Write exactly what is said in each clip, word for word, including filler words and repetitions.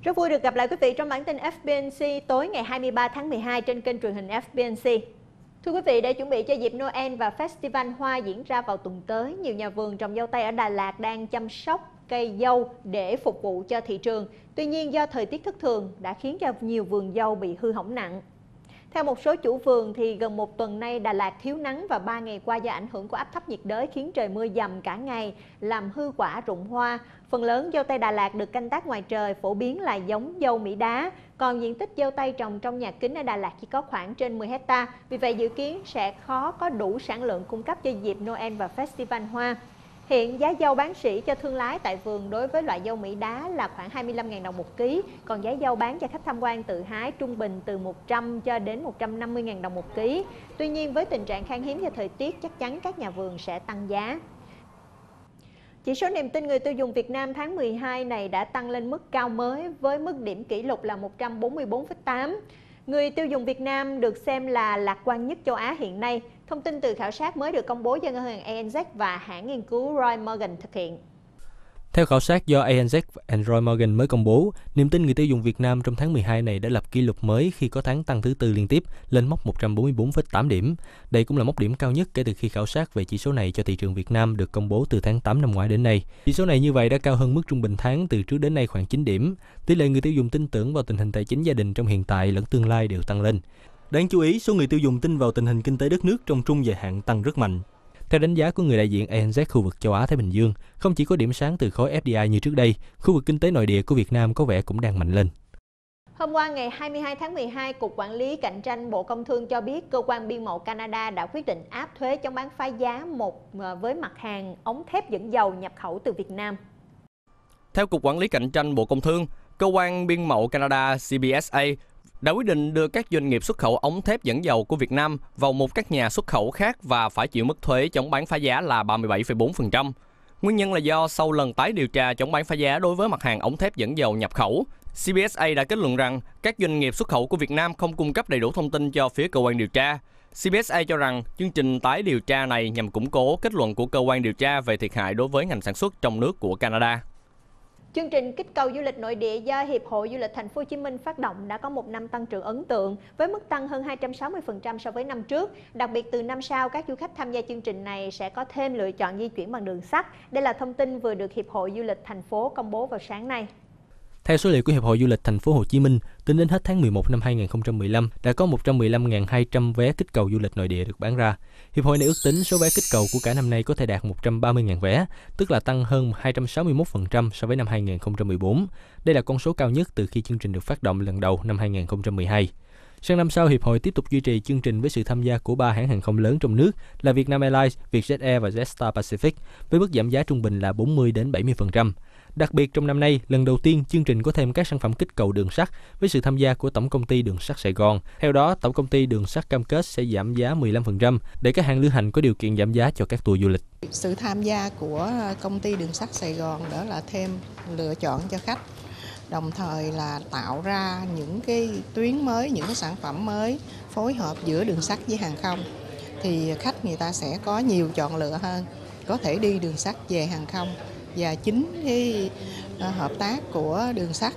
Rất vui được gặp lại quý vị trong bản tin ép bê en xê tối ngày hai mươi ba tháng mười hai trên kênh truyền hình ép bê en xê. Thưa quý vị, để chuẩn bị cho dịp Noel và Festival Hoa diễn ra vào tuần tới, nhiều nhà vườn trồng dâu tây ở Đà Lạt đang chăm sóc cây dâu để phục vụ cho thị trường. Tuy nhiên, do thời tiết thất thường đã khiến cho nhiều vườn dâu bị hư hỏng nặng. Theo một số chủ vườn thì gần một tuần nay Đà Lạt thiếu nắng và ba ngày qua do ảnh hưởng của áp thấp nhiệt đới khiến trời mưa dầm cả ngày, làm hư quả rụng hoa. Phần lớn dâu tây Đà Lạt được canh tác ngoài trời phổ biến là giống dâu Mỹ đá, còn diện tích dâu tây trồng trong nhà kính ở Đà Lạt chỉ có khoảng trên mười héc ta. Vì vậy dự kiến sẽ khó có đủ sản lượng cung cấp cho dịp Noel và Festival Hoa. Hiện giá dâu bán sỉ cho thương lái tại vườn đối với loại dâu Mỹ đá là khoảng hai mươi lăm nghìn đồng một ký, còn giá dâu bán cho khách tham quan tự hái trung bình từ một trăm cho đến một trăm năm mươi nghìn đồng một ký. Tuy nhiên với tình trạng khan hiếm do thời tiết, chắc chắn các nhà vườn sẽ tăng giá. Chỉ số niềm tin người tiêu dùng Việt Nam tháng mười hai này đã tăng lên mức cao mới với mức điểm kỷ lục là một trăm bốn mươi tư phẩy tám. Người tiêu dùng Việt Nam được xem là lạc quan nhất châu Á hiện nay. Thông tin từ khảo sát mới được công bố do ngân hàng a en dét và hãng nghiên cứu Roy Morgan thực hiện. Theo khảo sát do a en dét và Roy Morgan mới công bố, niềm tin người tiêu dùng Việt Nam trong tháng mười hai này đã lập kỷ lục mới khi có tháng tăng thứ tư liên tiếp lên mốc một trăm bốn mươi tư phẩy tám điểm. Đây cũng là mốc điểm cao nhất kể từ khi khảo sát về chỉ số này cho thị trường Việt Nam được công bố từ tháng tám năm ngoái đến nay. Chỉ số này như vậy đã cao hơn mức trung bình tháng từ trước đến nay khoảng chín điểm. Tỷ lệ người tiêu dùng tin tưởng vào tình hình tài chính gia đình trong hiện tại lẫn tương lai đều tăng lên. Đáng chú ý, số người tiêu dùng tin vào tình hình kinh tế đất nước trong trung dài hạn tăng rất mạnh. Theo đánh giá của người đại diện a en dét khu vực châu Á-Thái Bình Dương, không chỉ có điểm sáng từ khối ép đê i như trước đây, khu vực kinh tế nội địa của Việt Nam có vẻ cũng đang mạnh lên. Hôm qua ngày hai mươi hai tháng mười hai, Cục Quản lý Cạnh tranh Bộ Công Thương cho biết cơ quan biên mậu Canada đã quyết định áp thuế chống bán phá giá một với mặt hàng ống thép dẫn dầu nhập khẩu từ Việt Nam. Theo Cục Quản lý Cạnh tranh Bộ Công Thương, cơ quan biên mậu Canada C B S A đã quyết định đưa các doanh nghiệp xuất khẩu ống thép dẫn dầu của Việt Nam vào một các nhà xuất khẩu khác và phải chịu mức thuế chống bán phá giá là ba mươi bảy phẩy bốn phần trăm. Nguyên nhân là do sau lần tái điều tra chống bán phá giá đối với mặt hàng ống thép dẫn dầu nhập khẩu, C B S A đã kết luận rằng các doanh nghiệp xuất khẩu của Việt Nam không cung cấp đầy đủ thông tin cho phía cơ quan điều tra. C B S A cho rằng chương trình tái điều tra này nhằm củng cố kết luận của cơ quan điều tra về thiệt hại đối với ngành sản xuất trong nước của Canada. Chương trình kích cầu du lịch nội địa do Hiệp hội Du lịch Thành phố Hồ Chí Minh phát động đã có một năm tăng trưởng ấn tượng với mức tăng hơn hai trăm sáu mươi phần trăm so với năm trước. Đặc biệt từ năm sau, các du khách tham gia chương trình này sẽ có thêm lựa chọn di chuyển bằng đường sắt. Đây là thông tin vừa được Hiệp hội Du lịch Thành phố công bố vào sáng nay. Theo số liệu của Hiệp hội Du lịch Thành phố Hồ Chí Minh, tính đến hết tháng mười một năm hai nghìn không trăm mười lăm đã có một trăm mười lăm nghìn hai trăm vé kích cầu du lịch nội địa được bán ra. Hiệp hội này ước tính số vé kích cầu của cả năm nay có thể đạt một trăm ba mươi nghìn vé, tức là tăng hơn hai trăm sáu mươi mốt phần trăm so với năm hai nghìn không trăm mười bốn. Đây là con số cao nhất từ khi chương trình được phát động lần đầu năm hai nghìn không trăm mười hai. Sang năm sau, Hiệp hội tiếp tục duy trì chương trình với sự tham gia của ba hãng hàng không lớn trong nước là Vietnam Airlines, Vietjet Air và Jetstar Pacific, với mức giảm giá trung bình là bốn mươi đến bảy mươi phần trăm. Đặc biệt trong năm nay, lần đầu tiên chương trình có thêm các sản phẩm kích cầu đường sắt với sự tham gia của Tổng công ty Đường sắt Sài Gòn. Theo đó, Tổng công ty Đường sắt cam kết sẽ giảm giá mười lăm phần trăm để các hãng lữ hành có điều kiện giảm giá cho các tour du lịch. Sự tham gia của công ty Đường sắt Sài Gòn đó là thêm lựa chọn cho khách, đồng thời là tạo ra những cái tuyến mới, những cái sản phẩm mới phối hợp giữa đường sắt với hàng không. Thì khách người ta sẽ có nhiều chọn lựa hơn, có thể đi đường sắt về hàng không. Và chính cái hợp tác của đường sắt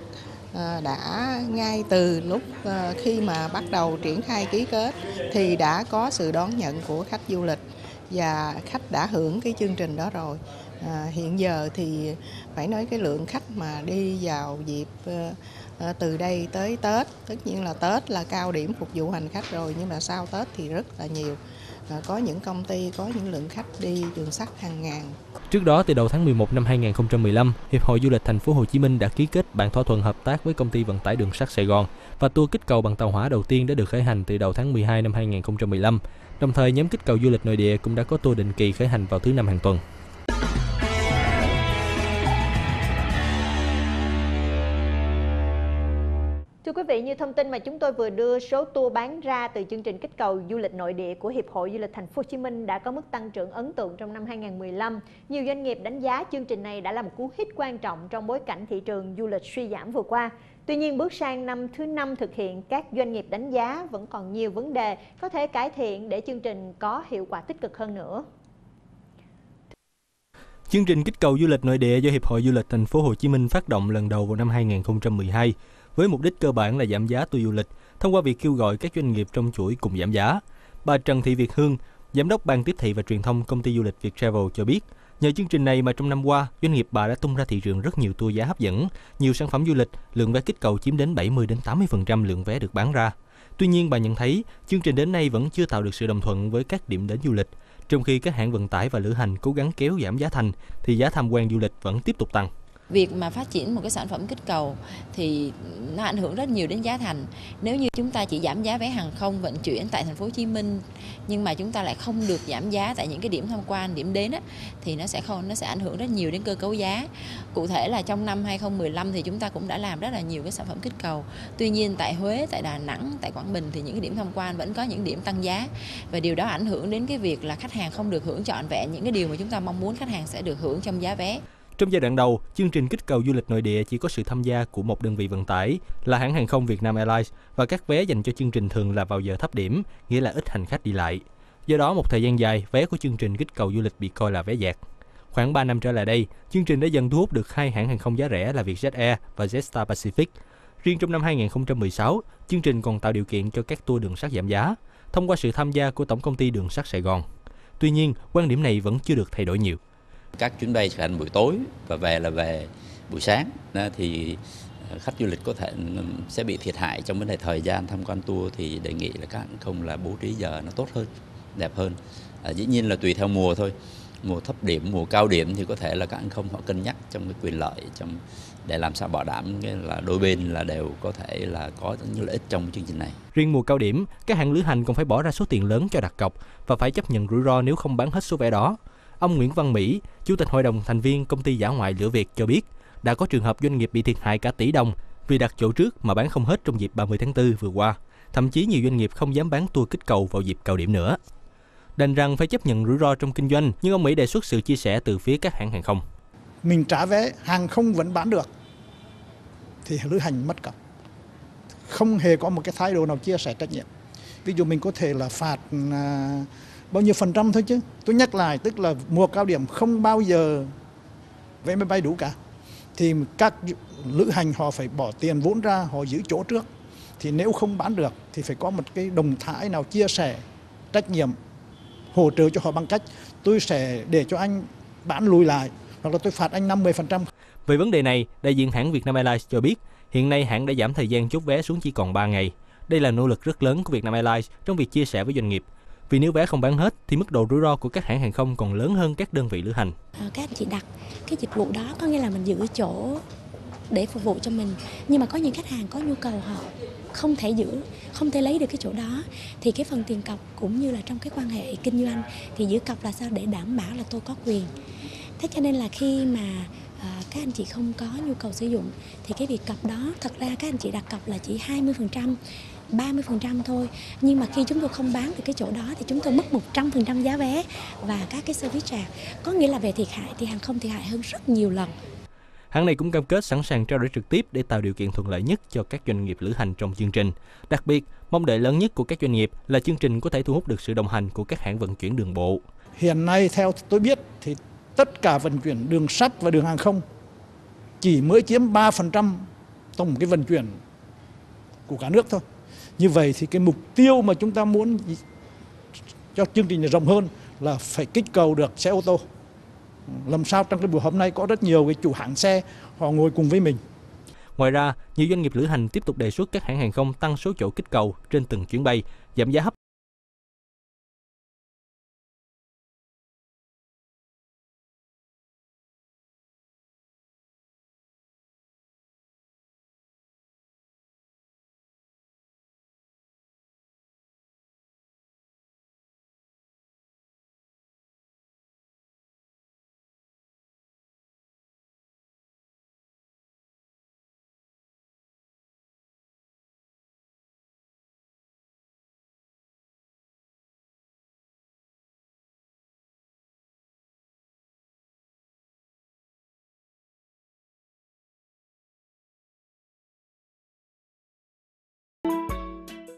đã ngay từ lúc khi mà bắt đầu triển khai ký kết thì đã có sự đón nhận của khách du lịch và khách đã hưởng cái chương trình đó rồi. À, hiện giờ thì phải nói cái lượng khách mà đi vào dịp à, từ đây tới Tết, tất nhiên là Tết là cao điểm phục vụ hành khách rồi, nhưng mà sau Tết thì rất là nhiều. À, có những công ty có những lượng khách đi đường sắt hàng ngàn. Trước đó, từ đầu tháng mười một năm hai nghìn không trăm mười lăm, Hiệp hội Du lịch Thành phố Hồ Chí Minh đã ký kết bản thỏa thuận hợp tác với công ty vận tải Đường sắt Sài Gòn và tour kích cầu bằng tàu hỏa đầu tiên đã được khởi hành từ đầu tháng mười hai năm hai nghìn không trăm mười lăm. Đồng thời, nhóm kích cầu du lịch nội địa cũng đã có tour định kỳ khởi hành vào thứ năm hàng tuần. Thưa quý vị, như thông tin mà chúng tôi vừa đưa, số tour bán ra từ chương trình kích cầu du lịch nội địa của Hiệp hội Du lịch Thành phố Hồ Chí Minh đã có mức tăng trưởng ấn tượng trong năm hai nghìn không trăm mười lăm. Nhiều doanh nghiệp đánh giá chương trình này đã là một cú hích quan trọng trong bối cảnh thị trường du lịch suy giảm vừa qua. Tuy nhiên, bước sang năm thứ năm thực hiện, các doanh nghiệp đánh giá vẫn còn nhiều vấn đề có thể cải thiện để chương trình có hiệu quả tích cực hơn nữa. Chương trình kích cầu du lịch nội địa do Hiệp hội Du lịch Thành phố Hồ Chí Minh phát động lần đầu vào năm hai nghìn không trăm mười hai với mục đích cơ bản là giảm giá tour du lịch thông qua việc kêu gọi các doanh nghiệp trong chuỗi cùng giảm giá. Bà Trần Thị Việt Hương, Giám đốc Ban Tiếp thị và Truyền thông Công ty Du lịch Viettravel cho biết, nhờ chương trình này mà trong năm qua, doanh nghiệp bà đã tung ra thị trường rất nhiều tour giá hấp dẫn, nhiều sản phẩm du lịch, lượng vé kích cầu chiếm đến bảy mươi đến tám mươi phần trăm lượng vé được bán ra. Tuy nhiên, bà nhận thấy chương trình đến nay vẫn chưa tạo được sự đồng thuận với các điểm đến du lịch. Trong khi các hãng vận tải và lữ hành cố gắng kéo giảm giá thành, thì giá tham quan du lịch vẫn tiếp tục tăng. Việc mà phát triển một cái sản phẩm kích cầu thì nó ảnh hưởng rất nhiều đến giá thành. Nếu như chúng ta chỉ giảm giá vé hàng không vận chuyển tại thành phố Hồ Chí Minh nhưng mà chúng ta lại không được giảm giá tại những cái điểm tham quan, điểm đến á, thì nó sẽ không nó sẽ ảnh hưởng rất nhiều đến cơ cấu giá. Cụ thể là trong năm hai không một năm thì chúng ta cũng đã làm rất là nhiều cái sản phẩm kích cầu. Tuy nhiên tại Huế, tại Đà Nẵng, tại Quảng Bình thì những cái điểm tham quan vẫn có những điểm tăng giá, và điều đó ảnh hưởng đến cái việc là khách hàng không được hưởng trọn vẹn những cái điều mà chúng ta mong muốn khách hàng sẽ được hưởng trong giá vé. Trong giai đoạn đầu, chương trình kích cầu du lịch nội địa chỉ có sự tham gia của một đơn vị vận tải là hãng hàng không Vietnam Airlines, và các vé dành cho chương trình thường là vào giờ thấp điểm, nghĩa là ít hành khách đi lại. Do đó, một thời gian dài, vé của chương trình kích cầu du lịch bị coi là vé dạt. Khoảng ba năm trở lại đây, chương trình đã dần thu hút được hai hãng hàng không giá rẻ là Vietjet Air và Jetstar Pacific. Riêng trong năm hai nghìn không trăm mười sáu, chương trình còn tạo điều kiện cho các tour đường sắt giảm giá thông qua sự tham gia của Tổng công ty Đường sắt Sài Gòn. Tuy nhiên, quan điểm này vẫn chưa được thay đổi nhiều. Các chuyến bay sẽ hành buổi tối và về là về buổi sáng, thì khách du lịch có thể sẽ bị thiệt hại trong vấn đề thời gian tham quan tour, thì đề nghị là các hãng không là bố trí giờ nó tốt hơn, đẹp hơn. À, dĩ nhiên là tùy theo mùa thôi. Mùa thấp điểm, mùa cao điểm thì có thể là các hãng không họ cân nhắc trong cái quyền lợi trong để làm sao bảo đảm là đôi bên là đều có thể là có những lợi ích trong chương trình này. Riêng mùa cao điểm, các hãng lữ hành còn phải bỏ ra số tiền lớn cho đặt cọc và phải chấp nhận rủi ro nếu không bán hết số vé đó. Ông Nguyễn Văn Mỹ, Chủ tịch Hội đồng thành viên Công ty Dã ngoại Lửa Việt cho biết, đã có trường hợp doanh nghiệp bị thiệt hại cả tỷ đồng vì đặt chỗ trước mà bán không hết trong dịp ba mươi tháng tư vừa qua. Thậm chí nhiều doanh nghiệp không dám bán tour kích cầu vào dịp cao điểm nữa. Đành rằng phải chấp nhận rủi ro trong kinh doanh, nhưng ông Mỹ đề xuất sự chia sẻ từ phía các hãng hàng không. Mình trả vé, hàng không vẫn bán được, thì lữ hành mất cọc. Không hề có một cái thái độ nào chia sẻ trách nhiệm. Ví dụ mình có thể là phạt à, bao nhiêu phần trăm thôi chứ. Tôi nhắc lại, tức là mùa cao điểm không bao giờ vé máy bay đủ cả. Thì các lữ hành họ phải bỏ tiền vốn ra, họ giữ chỗ trước. Thì nếu không bán được thì phải có một cái đồng thái nào chia sẻ trách nhiệm, hỗ trợ cho họ bằng cách tôi sẽ để cho anh bán lùi lại, hoặc là tôi phạt anh năm mươi phần trăm. Về vấn đề này, đại diện hãng Vietnam Airlines cho biết, hiện nay hãng đã giảm thời gian chốt vé xuống chỉ còn ba ngày. Đây là nỗ lực rất lớn của Vietnam Airlines trong việc chia sẻ với doanh nghiệp. Vì nếu vé không bán hết thì mức độ rủi ro của các hãng hàng không còn lớn hơn các đơn vị lữ hành. À, các anh chị đặt cái dịch vụ đó có nghĩa là mình giữ chỗ để phục vụ cho mình, nhưng mà có những khách hàng có nhu cầu họ không thể giữ, không thể lấy được cái chỗ đó, thì cái phần tiền cọc cũng như là trong cái quan hệ kinh doanh thì giữ cọc là sao để đảm bảo là tôi có quyền. Thế cho nên là khi mà à, các anh chị không có nhu cầu sử dụng thì cái việc cọc đó thật ra các anh chị đặt cọc là chỉ hai mươi phần trăm, ba mươi phần trăm thôi, nhưng mà khi chúng tôi không bán được cái chỗ đó thì chúng tôi mất một trăm phần trăm giá vé và các cái service charge, có nghĩa là về thiệt hại thì hàng không thiệt hại hơn rất nhiều lần. Hãng này cũng cam kết sẵn sàng trao đổi trực tiếp để tạo điều kiện thuận lợi nhất cho các doanh nghiệp lữ hành trong chương trình. Đặc biệt, mong đợi lớn nhất của các doanh nghiệp là chương trình có thể thu hút được sự đồng hành của các hãng vận chuyển đường bộ. Hiện nay theo tôi biết thì tất cả vận chuyển đường sắt và đường hàng không chỉ mới chiếm ba phần trăm tổng cái vận chuyển của cả nước thôi. Như vậy thì cái mục tiêu mà chúng ta muốn cho chương trình này rộng hơn là phải kích cầu được xe ô tô. Làm sao trong cái buổi hôm nay có rất nhiều cái chủ hãng xe họ ngồi cùng với mình. Ngoài ra, nhiều doanh nghiệp lữ hành tiếp tục đề xuất các hãng hàng không tăng số chỗ kích cầu trên từng chuyến bay, giảm giá hấp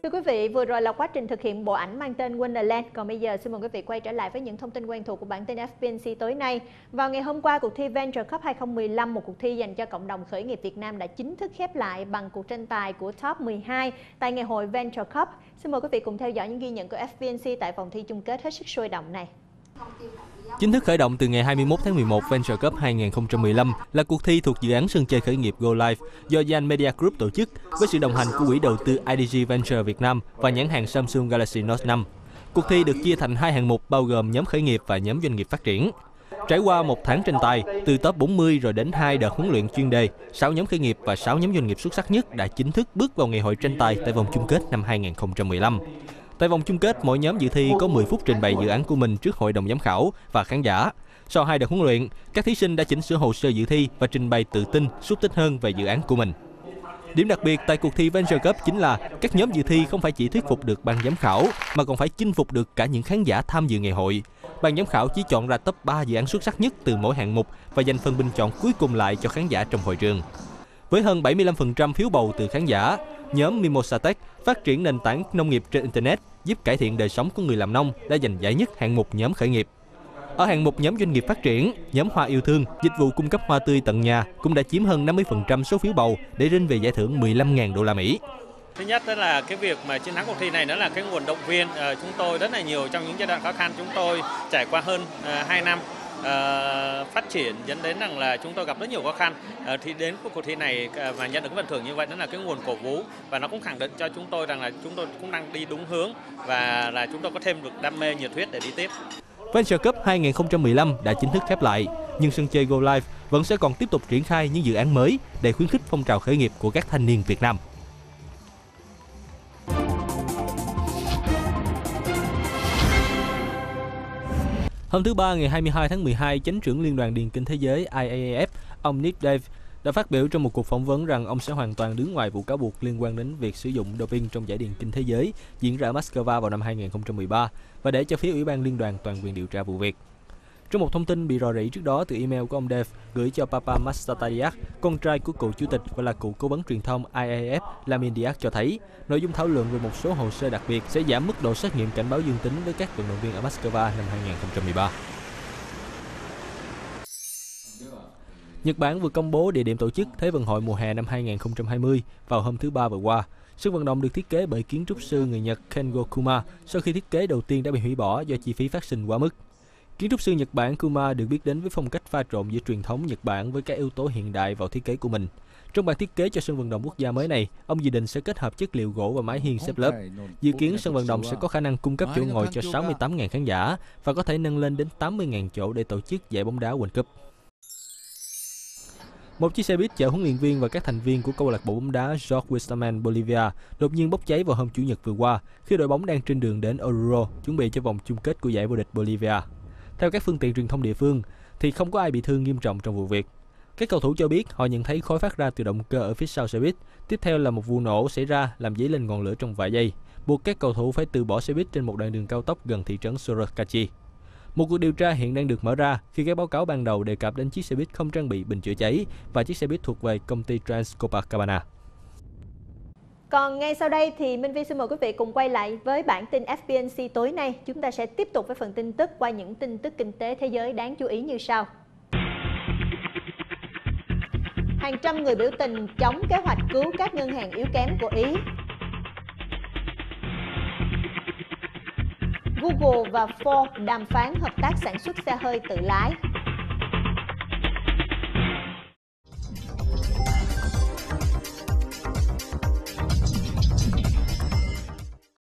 Thưa quý vị, vừa rồi là quá trình thực hiện bộ ảnh mang tên Wonderland. Còn bây giờ xin mời quý vị quay trở lại với những thông tin quen thuộc của bản tin ép bê en xê tối nay. Vào ngày hôm qua, cuộc thi Venture Cup hai không một năm, một cuộc thi dành cho cộng đồng khởi nghiệp Việt Nam đã chính thức khép lại bằng cuộc tranh tài của top mười hai tại ngày hội Venture Cup. Xin mời quý vị cùng theo dõi những ghi nhận của ép bê en xê tại vòng thi chung kết hết sức sôi động này. Chính thức khởi động từ ngày hai mươi mốt tháng mười một, Venture Cup hai không một năm là cuộc thi thuộc dự án sân chơi khởi nghiệp Go Live do Yan Media Group tổ chức với sự đồng hành của quỹ đầu tư i đê giê Venture Việt Nam và nhãn hàng Samsung Galaxy Note năm. Cuộc thi được chia thành hai hạng mục bao gồm nhóm khởi nghiệp và nhóm doanh nghiệp phát triển. Trải qua một tháng tranh tài, từ top bốn mươi rồi đến hai đợt huấn luyện chuyên đề, sáu nhóm khởi nghiệp và sáu nhóm doanh nghiệp xuất sắc nhất đã chính thức bước vào ngày hội tranh tài tại vòng chung kết năm hai không một năm. Tại vòng chung kết, mỗi nhóm dự thi có mười phút trình bày dự án của mình trước hội đồng giám khảo và khán giả. Sau hai đợt huấn luyện, các thí sinh đã chỉnh sửa hồ sơ dự thi và trình bày tự tin, xúc tích hơn về dự án của mình. Điểm đặc biệt tại cuộc thi Venture Cup chính là các nhóm dự thi không phải chỉ thuyết phục được ban giám khảo mà còn phải chinh phục được cả những khán giả tham dự ngày hội. Ban giám khảo chỉ chọn ra top ba dự án xuất sắc nhất từ mỗi hạng mục và dành phần bình chọn cuối cùng lại cho khán giả trong hội trường. Với hơn bảy mươi lăm phần trăm phiếu bầu từ khán giả, nhóm Mimosa Tech phát triển nền tảng nông nghiệp trên Internet giúp cải thiện đời sống của người làm nông đã giành giải nhất hạng mục nhóm khởi nghiệp. Ở hạng mục nhóm doanh nghiệp phát triển, nhóm Hoa Yêu Thương, dịch vụ cung cấp hoa tươi tận nhà cũng đã chiếm hơn năm mươi phần trăm số phiếu bầu để rinh về giải thưởng mười lăm nghìn đô la Mỹ. Thứ nhất đó là cái việc mà chiến thắng cuộc thi này đó là cái nguồn động viên. À, chúng tôi rất là nhiều trong những giai đoạn khó khăn, chúng tôi trải qua hơn à, hai năm à, phát triển dẫn đến rằng là chúng tôi gặp rất nhiều khó khăn. À, thì đến cuộc thi này à, và nhận được cái phần thưởng như vậy đó là cái nguồn cổ vũ và nó cũng khẳng định cho chúng tôi rằng là chúng tôi cũng đang đi đúng hướng và là chúng tôi có thêm được đam mê nhiệt huyết để đi tiếp. Venture Cup hai không một năm đã chính thức khép lại, nhưng sân chơi Go Live vẫn sẽ còn tiếp tục triển khai những dự án mới để khuyến khích phong trào khởi nghiệp của các thanh niên Việt Nam. Hôm thứ Ba ngày hai mươi hai tháng mười hai, Chánh trưởng Liên đoàn Điền kinh Thế giới I A A F, ông Nick Dave đã phát biểu trong một cuộc phỏng vấn rằng ông sẽ hoàn toàn đứng ngoài vụ cáo buộc liên quan đến việc sử dụng doping trong giải điền kinh thế giới diễn ra ở Moscow vào năm hai không một ba và để cho phía Ủy ban Liên đoàn toàn quyền điều tra vụ việc. Trong một thông tin bị rò rỉ trước đó từ email của ông Dave gửi cho Papa Mastadiak, con trai của cựu chủ tịch và là cựu cố vấn truyền thông I A A F Lamin Diak cho thấy, nội dung thảo luận về một số hồ sơ đặc biệt sẽ giảm mức độ xét nghiệm cảnh báo dương tính với các vận động viên ở Moscow năm hai không một ba. Nhật Bản vừa công bố địa điểm tổ chức Thế vận hội mùa hè năm hai không hai không vào hôm thứ Ba vừa qua. Sân vận động được thiết kế bởi kiến trúc sư người Nhật Kengo Kuma sau khi thiết kế đầu tiên đã bị hủy bỏ do chi phí phát sinh quá mức. Kiến trúc sư Nhật Bản Kuma được biết đến với phong cách pha trộn giữa truyền thống Nhật Bản với các yếu tố hiện đại vào thiết kế của mình. Trong bản thiết kế cho sân vận động quốc gia mới này, ông dự định sẽ kết hợp chất liệu gỗ và mái hiên xếp lớp. Dự kiến sân vận động sẽ có khả năng cung cấp chỗ ngồi cho sáu mươi tám nghìn khán giả và có thể nâng lên đến tám mươi nghìn chỗ để tổ chức giải bóng đá World Cup. Một chiếc xe buýt chở huấn luyện viên và các thành viên của câu lạc bộ bóng đá Jorge Wilstermann Bolivia đột nhiên bốc cháy vào hôm Chủ nhật vừa qua khi đội bóng đang trên đường đến Oruro chuẩn bị cho vòng chung kết của giải vô địch Bolivia. Theo các phương tiện truyền thông địa phương, thì không có ai bị thương nghiêm trọng trong vụ việc. Các cầu thủ cho biết họ nhận thấy khói phát ra từ động cơ ở phía sau xe buýt. Tiếp theo là một vụ nổ xảy ra làm dấy lên ngọn lửa trong vài giây, buộc các cầu thủ phải từ bỏ xe buýt trên một đoạn đường cao tốc gần thị trấn Sorakachi. Một cuộc điều tra hiện đang được mở ra khi các báo cáo ban đầu đề cập đến chiếc xe buýt không trang bị bình chữa cháy và chiếc xe buýt thuộc về công ty Trans Copacabana. Còn ngay sau đây thì Minh Vi xin mời quý vị cùng quay lại với bản tin ép bê en xê tối nay. Chúng ta sẽ tiếp tục với phần tin tức qua những tin tức kinh tế thế giới đáng chú ý như sau. Hàng trăm người biểu tình chống kế hoạch cứu các ngân hàng yếu kém của Ý. Google và Ford đàm phán hợp tác sản xuất xe hơi tự lái.